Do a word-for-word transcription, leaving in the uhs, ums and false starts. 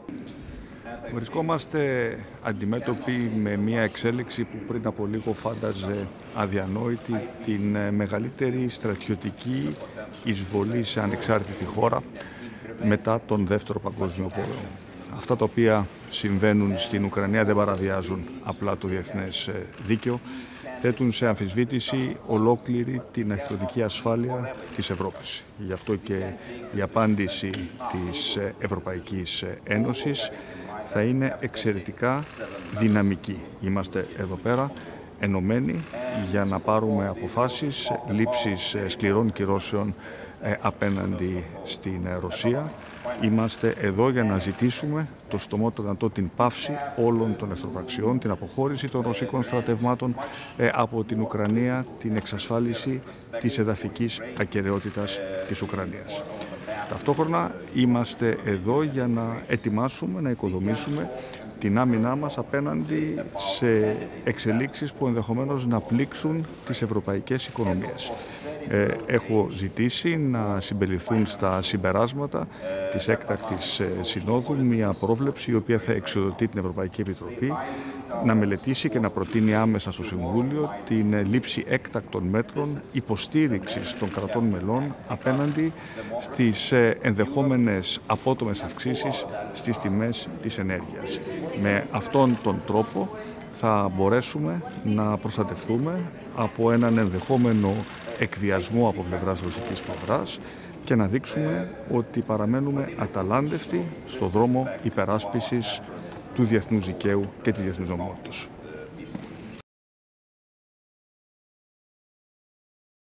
Βρισκόμαστε αντιμέτωποι με μια εξέλιξη που πριν από λίγο φάνταζε αδιανόητη, την μεγαλύτερη στρατιωτική εισβολή σε ανεξάρτητη χώρα μετά τον Δεύτερο Παγκόσμιο Πόλεμο. Αυτά τα οποία συμβαίνουν στην Ουκρανία δεν παραβιάζουν απλά το διεθνές δίκαιο, θέτουν σε αμφισβήτηση ολόκληρη την εχθροτική ασφάλεια της Ευρώπης. Γι' αυτό και η απάντηση της Ευρωπαϊκής Ένωσης θα είναι εξαιρετικά δυναμική. Είμαστε εδώ πέρα ενωμένοι για να πάρουμε αποφάσεις λήψης σκληρών κυρώσεων απέναντι στην Ρωσία. Είμαστε εδώ για να ζητήσουμε το στομότερο δυνατό την πάυση όλων των εχθροπραξιών, την αποχώρηση των ρωσικών στρατευμάτων από την Ουκρανία, την εξασφάλιση της εδαφικής ακεραιότητας της Ουκρανίας. Ταυτόχρονα είμαστε εδώ για να ετοιμάσουμε, να οικοδομήσουμε την άμυνά μας απέναντι σε εξελίξεις που ενδεχομένως να πλήξουν τις ευρωπαϊκές οικονομίες. Ε, έχω ζητήσει να συμπεριληφθούν στα συμπεράσματα της έκτακτης συνόδου μια πρόβλεψη η οποία θα εξοδοτεί την Ευρωπαϊκή Επιτροπή να μελετήσει και να προτείνει άμεσα στο Συμβούλιο την λήψη έκτακτων μέτρων υποστήριξης των κρατών μελών απέναντι στις ενδεχόμενες απότομες αυξήσεις στις τιμές της ενέργειας. Με αυτόν τον τρόπο θα μπορέσουμε να προστατευτούμε από έναν ενδεχόμενο εκβιασμό από πλευράς ρωσικής πλευράς και να δείξουμε ότι παραμένουμε αταλάντευτοι στο δρόμο υπεράσπισης του διεθνούς δικαίου και της διεθνούς νομιμότητας.